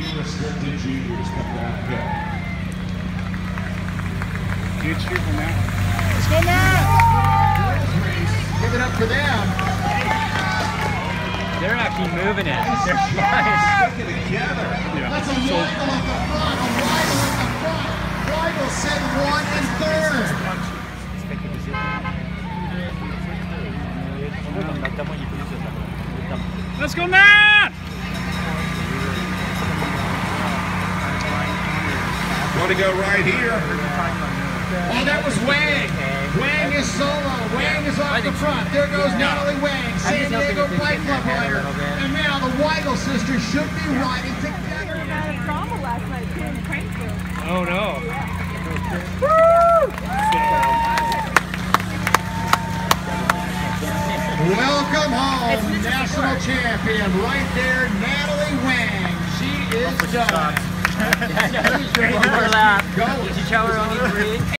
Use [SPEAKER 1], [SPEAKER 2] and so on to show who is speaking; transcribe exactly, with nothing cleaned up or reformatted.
[SPEAKER 1] restricted juniors come down here.
[SPEAKER 2] Good shoot from that. Let's go, Matt!
[SPEAKER 3] Give it up for them.
[SPEAKER 4] They're actually moving it. They're
[SPEAKER 1] Stick it together.
[SPEAKER 2] Yeah.
[SPEAKER 3] That's a
[SPEAKER 2] So,
[SPEAKER 3] Weigel at the front. A Weigel at the front. Weigel set one and third.
[SPEAKER 2] let's go, Matt!
[SPEAKER 1] Want to go right here?
[SPEAKER 3] Oh, that was Wang. Wang is solo. Wang is off the front. There goes Natalie Wang, San Diego Bike Club rider. And now the Weigel sisters should be riding together.
[SPEAKER 5] I had a trauma last night too in Cranesville.
[SPEAKER 2] Oh, no.
[SPEAKER 3] Welcome home, national champion. Right there, Natalie Wang. She is done.
[SPEAKER 4] Overlap.
[SPEAKER 3] Go.
[SPEAKER 4] Did you tell her only three?